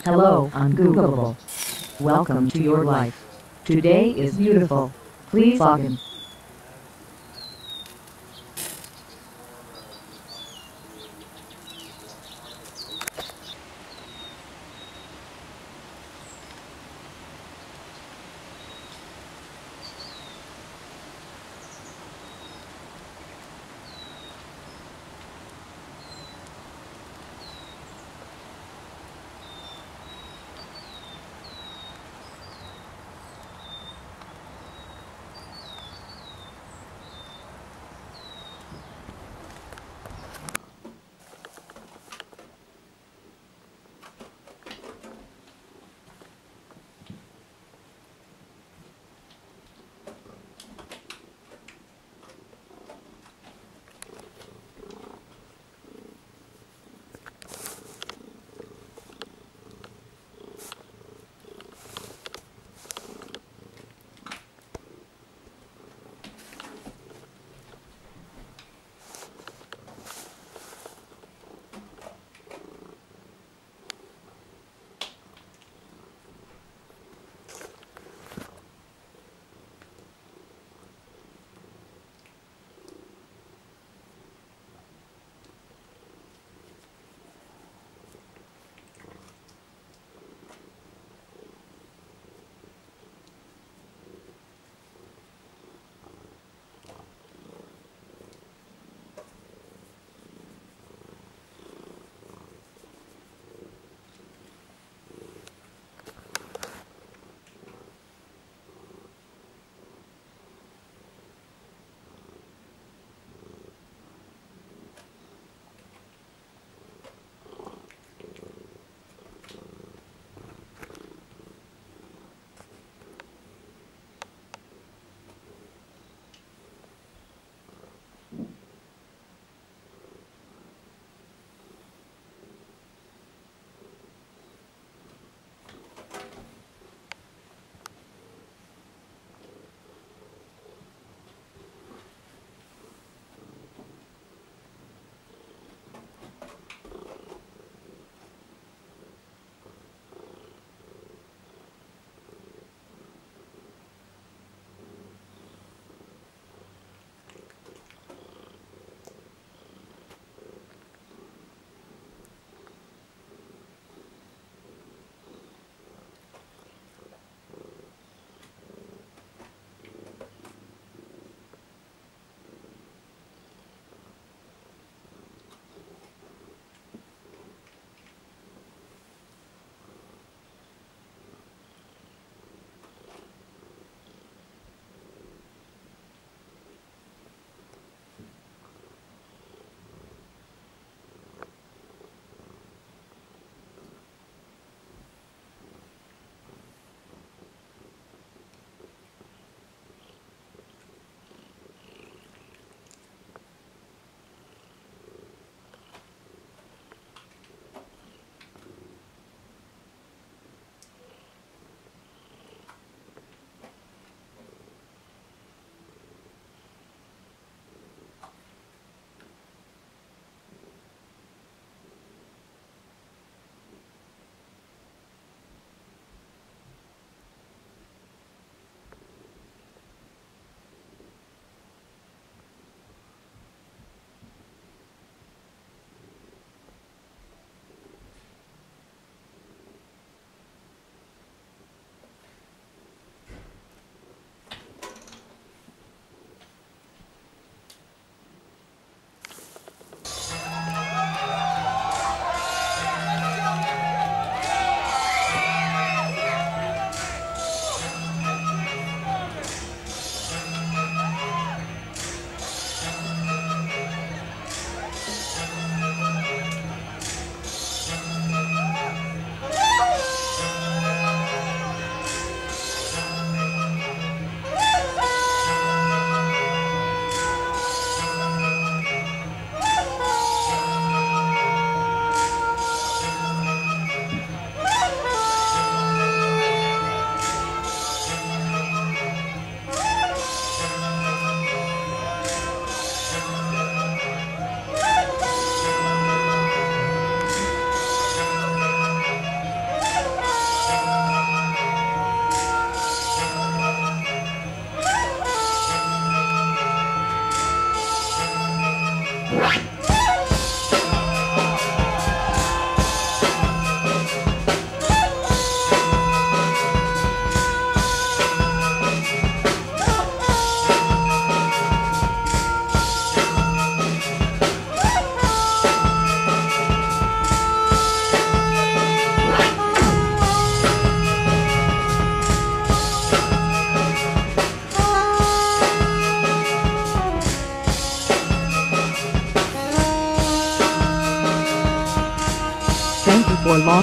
Hello, Ungoogleable. Welcome to your life. Today is beautiful. Please log in.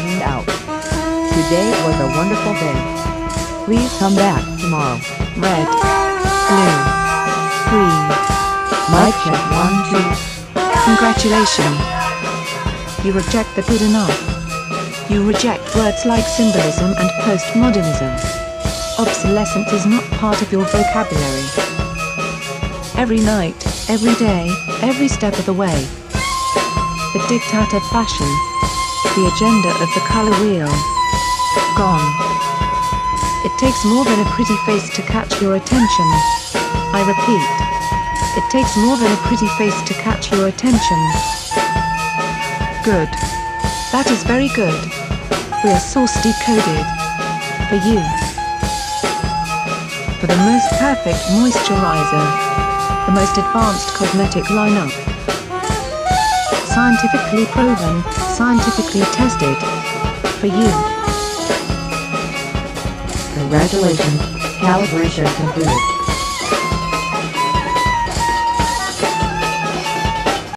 logging out. Today was a wonderful day. Please come back tomorrow. Red, blue, green. Mic check 1 2. Congratulations. You reject the good enough. You reject words like symbolism and postmodernism. Obsolescence is not part of your vocabulary. Every night, every day, every step of the way. The diktat of fashion. The agenda of the color wheel. Gone. It takes more than a pretty face to catch your attention. I repeat. It takes more than a pretty face to catch your attention. Good. That is very good. We are source decoded. For you. For the most perfect moisturizer. The most advanced cosmetic lineup. Scientifically proven, scientifically tested. For you. Congratulations, calibration concluded.